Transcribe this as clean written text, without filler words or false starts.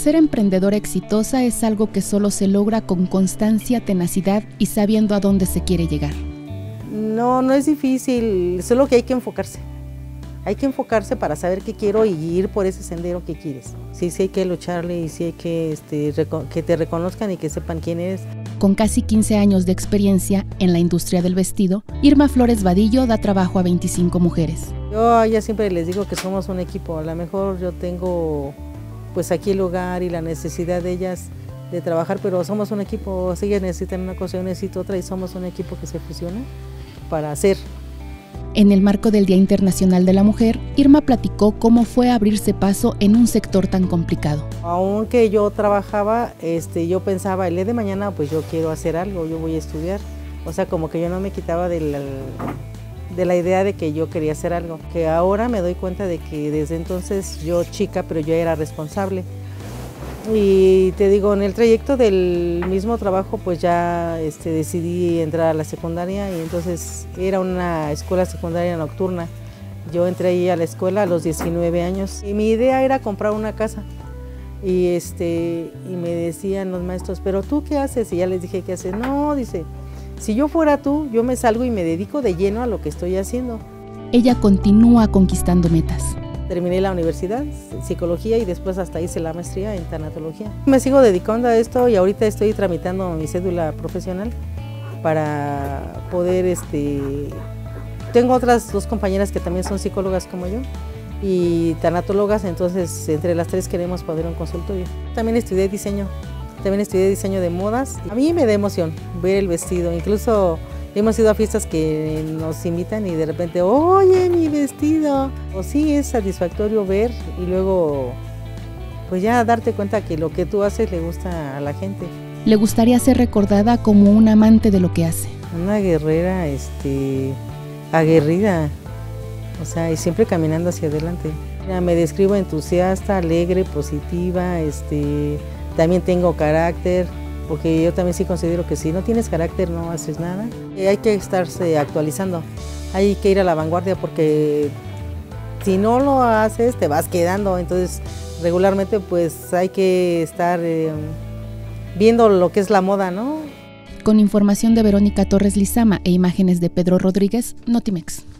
Ser emprendedora exitosa es algo que solo se logra con constancia, tenacidad y sabiendo a dónde se quiere llegar. No es difícil, solo que hay que enfocarse. Hay que enfocarse para saber qué quiero y ir por ese sendero que quieres. Sí hay que lucharle y sí hay que te reconozcan y que sepan quién eres. Con casi 15 años de experiencia en la industria del vestido, Irma Flores Vadillo da trabajo a 25 mujeres. Yo a ellas siempre les digo que somos un equipo. A lo mejor yo tengo pues aquí el lugar y la necesidad de ellas de trabajar, pero somos un equipo. Si ellas necesitan una cosa, yo necesito otra y somos un equipo que se fusiona para hacer. En el marco del Día Internacional de la Mujer, Irma platicó cómo fue abrirse paso en un sector tan complicado. Aunque yo trabajaba, yo pensaba, el día de mañana pues yo quiero hacer algo, yo voy a estudiar. O sea, como que yo no me quitaba de la idea de que yo quería hacer algo. Que ahora me doy cuenta de que desde entonces yo chica, pero yo era responsable. Y te digo, en el trayecto del mismo trabajo pues ya decidí entrar a la secundaria y entonces era una escuela secundaria nocturna. Yo entré ahí a la escuela a los 19 años y mi idea era comprar una casa. Y me decían los maestros, ¿pero tú qué haces? Y ya les dije, ¿qué haces? No, dice, si yo fuera tú, yo me salgo y me dedico de lleno a lo que estoy haciendo. Ella continúa conquistando metas. Terminé la universidad, psicología, y después hasta hice la maestría en tanatología. Me sigo dedicando a esto y ahorita estoy tramitando mi cédula profesional para poder, tengo otras dos compañeras que también son psicólogas como yo y tanatólogas, entonces entre las tres queremos poner un consultorio. También estudié diseño de modas. A mí me da emoción ver el vestido, incluso hemos ido a fiestas que nos invitan y de repente, oye, mi vestido. O sí, es satisfactorio ver y luego pues ya darte cuenta que lo que tú haces le gusta a la gente. Le gustaría ser recordada como una amante de lo que hace. Una guerrera aguerrida, o sea, y siempre caminando hacia adelante. Ya me describo entusiasta, alegre, positiva, también tengo carácter. Porque yo también sí considero que si no tienes carácter no haces nada. Hay que estarse actualizando, hay que ir a la vanguardia porque si no lo haces te vas quedando, entonces regularmente pues hay que estar viendo lo que es la moda, ¿no? Con información de Verónica Torres Lizama e imágenes de Pedro Rodríguez, Notimex.